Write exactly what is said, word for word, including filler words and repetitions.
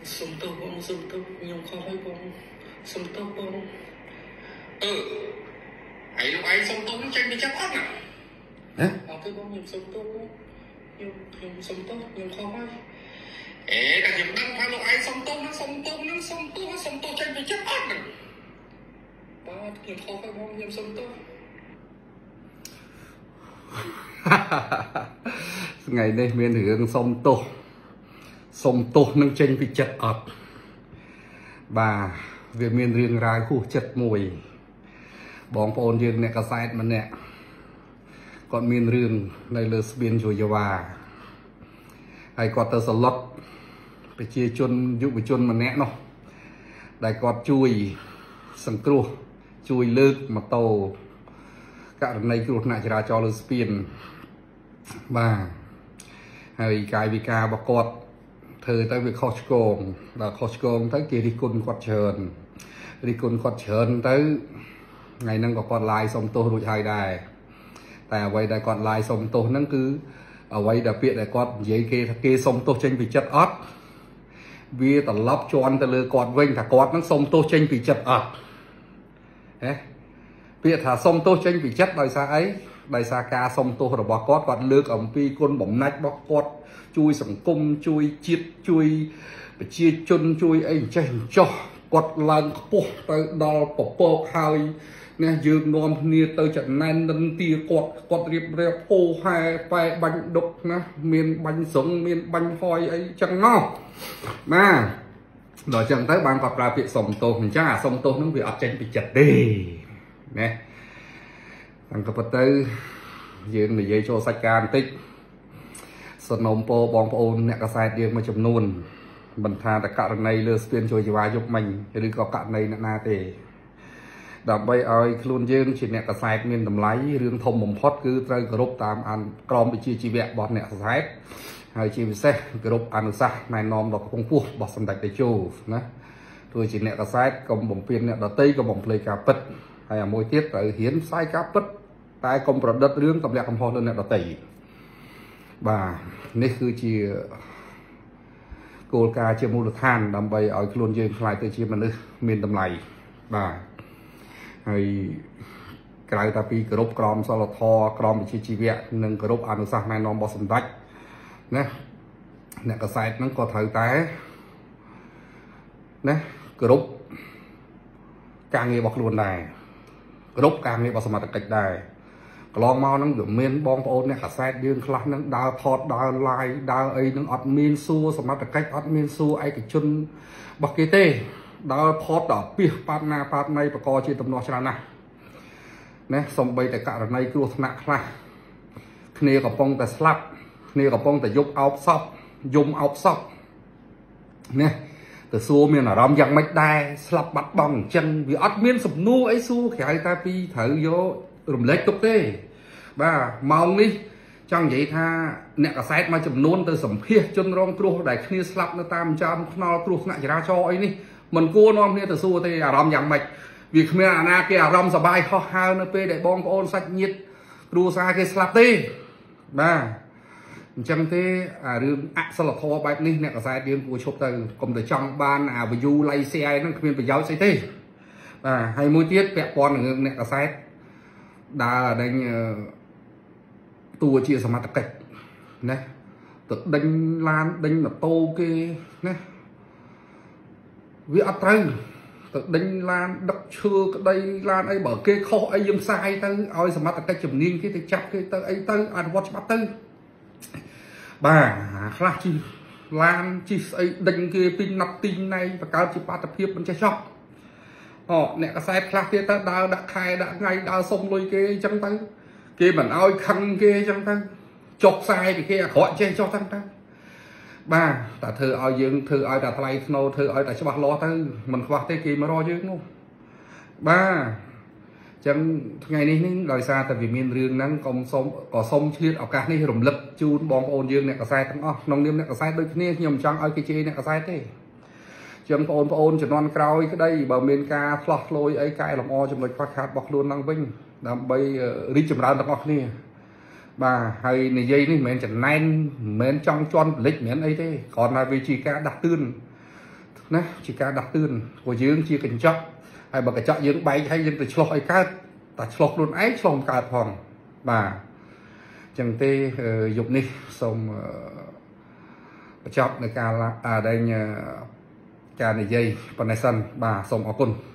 សុំទោសបងសុំទោសខ្ញុំខុសហើយបងសុំទោសបងអឺហើយលោកឯងសុំទោសចេញពីចាប់អត់ណាហ៎អត់ទេបងខ្ញុំសុំទោសខ្ញុំខ្ញុំសុំទោសខ្ញុំខុសហើយអេតែខ្ញុំដឹងថាលោកឯងសុំទោសនឹងសុំទោសនឹងសុំទោសសុំទោសចេញពីចាប់អត់ណាបាទខ្ញុំខុសហើយបងខ្ញុំសុំទោសថ្ងៃនេះមានរឿងសុំទោសសុំទោសនឹងចេញពីចិត្តអត់បាទវាមានរឿងរ៉ាវហួសចិត្តមួយបងប្អូនយើងអ្នកកសែតម្នាក់គាត់មានរឿងនៅលើស្ពានយោយាហើយគាត់ទៅសឡុតប្រជាជនយុវជនម្នាក់នោះដែលគាត់ជួយសង្គ្រោះជួយលើកម៉ូតូករណីគ្រោះថ្នាក់ចរាចរណ៍លើស្ពានបាទហើយកាយវិការរបស់គាត់ធ្វើទៅវាខុសឆ្គងដល់ខុសឆ្គងទៅគេរិះគន់គាត់ច្រើនរិះគន់គាត់ច្រើនទៅថ្ងៃហ្នឹងក៏គាត់ឡាយសុំទោសរួចហើយដែរតែអ្វីដែលគាត់ឡាយសុំទោសហ្នឹងគឺអ្វីដែលពាក្យដែលគាត់និយាយគេថាគេសុំទោសចេញពីចិត្តអត់វាត្រឡប់ជន់ទៅលើគាត់វិញថាគាត់ហ្នឹងសុំទោសចេញពីចិត្តអត់ហ៎ពាក្យថាសុំទោសចេញពីចិត្តដោយសារអីដោយសារការសុំទោសរបស់គាត់គាត់លើកអំពីគុណបំណាច់របស់គាត់ជួយសង្គមជួយជាតិជួយប្រជាជនជួយអីចេះចោះគាត់ឡើងខ្ពស់ទៅដល់ពពកហើយណាយើងនាំគ្នាទៅចំណែននិន្ទាគាត់គាត់រៀបរៀបពោហែប៉ែបាញ់ដុកណាមានបាញ់ស្រងមានបាញ់ហយអីចឹងមកណាដល់ចឹងទៅបានគាត់ប្រើពាក្យសុំទោសអញ្ចឹងអាសុំទោសហ្នឹងវាអត់ចេញពីចិត្តទេណាអង្គប៉ុន្តែយើងនិយាយចូលសាច់ការបន្តិចសនំពោបងប្អូនអ្នកកសែតយើងមួយចំនួនមិនថាតែករណីលើស្ពានជួយជីវ៉ាយប់មិញឬក៏ករណីអ្នកណាទេដើម្បីឲ្យខ្លួនយើងជាអ្នកកសែតមានតម្លៃរឿងធំបំផុតគឺត្រូវគោរពតាមក្រមវិជ្ជាជីវៈរបស់អ្នកកសែតហើយជាពិសេសគោរពអនុសាសន៍ណែនាំដល់កំពស់របស់សម្ដេចតេជោណាទោះជាអ្នកកសែតកុំបំពេញអ្នកដតីកុំបំភ្លេចការពិតហើយអាមួយទៀតត្រូវហ៊ានផ្សាយការពិតតែកុំប្រឌិតរឿងទម្លាក់កំហុសលើអ្នកដតីបាទនេះគឺជាគោលការណ៍ជាមូលដ្ឋានដើម្បីឲ្យខ្លួនយើងខ្លាយទៅជាមនុស្សមានតម្លៃបាទហើយក្រៅតែពីគោរពក្រមសីលធម៌ក្រមវិជ្ជាជីវៈនិងគោរពអនុសាសន៍ណែនាំរបស់សម្ដេចណាអ្នកកសែតហ្នឹងក៏ត្រូវតែណាគោរពការងាររបស់ខ្លួនដែរគោរពការងាររបស់សមត្ថកិច្ចដែរកន្លងមកហ្នឹងវាមានបងប្អូនអ្នកកសែតយើងខ្លះហ្នឹងដើរថតដើរ live ដើរអីហ្នឹងអត់មានសួរសមត្ថកិច្ចអត់មានសួរឯកជនរបស់គេទេដើរថតដល់ពីប៉ាត់ណាប៉ាត់ណៃបកជាទំនាស់ច្រើនណាស់ណាសំបីតែករណីគ្រោះថ្នាក់ខ្លះគ្នាកំពុងតែស្លាប់គ្នាកំពុងតែយប់អោបសពយំអោបសពណាទៅសួរមានអារម្មណ៍យ៉ាងម៉េចដែរស្លាប់បាត់បង់អញ្ចឹងវាអត់មានសំណួរអីសួរក្រៅតែពីត្រូវយករំលែកទុកទេបាទម៉ោងនេះចង់និយាយថាអ្នកកសែតមួយចំនួនទៅសម្ភាសជនរងគ្រោះដែលគ្នាស្លាប់នៅតាមចំខ្នល់គ្រោះថ្នាក់ចរាចរណ៍អីនេះមិនគួរនាំគ្នាទៅសួរទេអារម្មណ៍យ៉ាងម៉េចវាគ្មានអាណាគេអារម្មណ៍សប្បាយហោះហើរនៅពេលដែលបងប្អូនសាច់ញាតិគ្រួសារគេស្លាប់ទេបាទអញ្ចឹងទេអារឿងអសិលធម៌បែបនេះអ្នកកសែតយើងគួរឈប់ទៅកុំទៅចង់បានអា view like share ហ្នឹងគ្មានប្រយោជន៍ស្អីទេបាទហើយមួយទៀតពាក់ព័ន្ធនឹងរឿងអ្នកកសែតដើរដេញតួជាសមត្ថកិច្ចណាទៅដេញឡានដេញម៉ូតូគេណាវាអត់ត្រូវទៅដេញឡានដឹកឈើក្តីឡានអីបើគេខុសអីយើងផ្សាយទៅឲ្យសមត្ថកិច្ចជំនាញគេទៅចាប់គេទៅអីទៅអនុវត្តច្បាប់ទៅបាទខ្លះជិះឡានជិះស្អីដេញគេពីណាត់ទីណៃបង្កើតជាបាតុភិបមិនចេះចប់អូអ្នកកសែតខ្លះទៀតទៅដើរដាក់ខែដាក់ថ្ងៃដើរសុំលុយគេអញ្ចឹងទៅគេមិនអោយខឹងគេអញ្ចឹងទៅចុះផ្សាយពីគេអាក្រក់ចេះចុះទៅទៅបាទតែធ្វើឲ្យយើងធ្វើឲ្យតែថ្លៃធ្នូធ្វើឲ្យតែច្បាស់លាស់ទៅមិនខ្វះទេគេមករកយើងនោះបាទអញ្ចឹងថ្ងៃនេះនេះដោយសារតែវាមានរឿងហ្នឹងកុំសុំក៏សុំឆ្លៀតឱកាសនេះរំលឹកជូនបងប្អូនយើងអ្នកកសែតទាំងអស់ក្នុងនាមអ្នកកសែតដូចគ្នាខ្ញុំចង់ឲ្យគេជេរអ្នកកសែតទេចឹងបងប្អូនជំនាន់ក្រោយក្តីបើមានការផ្លោះធ្លោយអីកែលម្អចំណុចខ្វះខាតរបស់ខ្លួនឡើងវិញដើម្បីរីកចម្រើនទាំងអស់គ្នាបាទហើយនិយាយនេះមិនមែនចំណែនមិនមែនចង់ជន់ពលិចមិនមែនអីទេគ្រាន់តែវាជាការដាស់តឿនណាជាការដាស់តឿនព្រោះយើងជាកញ្ចក់ហើយបើកញ្ចក់យើងបែកហើយយើងទៅឆ្លោះឲ្យកើតតែឆ្លោះខ្លួនឯងឆ្លោះកើតផងបាទចឹងទេយប់នេះសូមបញ្ចប់នៅការដែលការនិយាយប៉ុណ្ណេះសិនបាទសូមអរគុណ